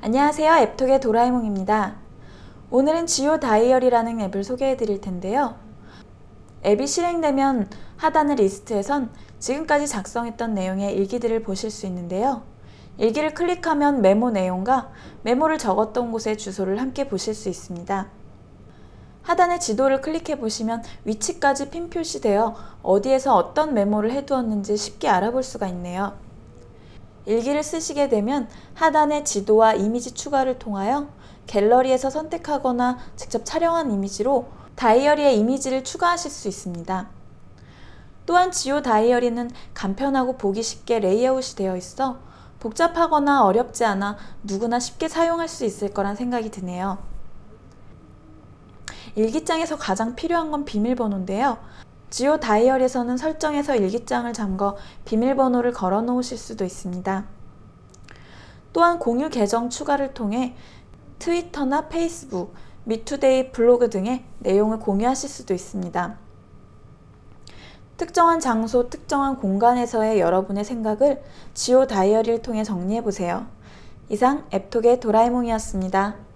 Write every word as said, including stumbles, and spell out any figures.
안녕하세요. 앱톡의 도라에몽입니다. 오늘은 지오 다이어리라는 앱을 소개해 드릴 텐데요. 앱이 실행되면 하단의 리스트에선 지금까지 작성했던 내용의 일기들을 보실 수 있는데요. 일기를 클릭하면 메모 내용과 메모를 적었던 곳의 주소를 함께 보실 수 있습니다. 하단의 지도를 클릭해 보시면 위치까지 핀 표시되어 어디에서 어떤 메모를 해두었는지 쉽게 알아볼 수가 있네요. 일기를 쓰시게 되면 하단의 지도와 이미지 추가를 통하여 갤러리에서 선택하거나 직접 촬영한 이미지로 다이어리에 이미지를 추가하실 수 있습니다. 또한 지오 다이어리는 간편하고 보기 쉽게 레이아웃이 되어 있어 복잡하거나 어렵지 않아 누구나 쉽게 사용할 수 있을 거란 생각이 드네요. 일기장에서 가장 필요한 건 비밀번호인데요. 지오 다이어리에서는 설정에서 일기장을 잠궈 비밀번호를 걸어 놓으실 수도 있습니다. 또한 공유 계정 추가를 통해 트위터나 페이스북, 미투데이 블로그 등의 내용을 공유하실 수도 있습니다. 특정한 장소, 특정한 공간에서의 여러분의 생각을 지오 다이어리를 통해 정리해보세요. 이상 앱톡의 도라에몽이었습니다.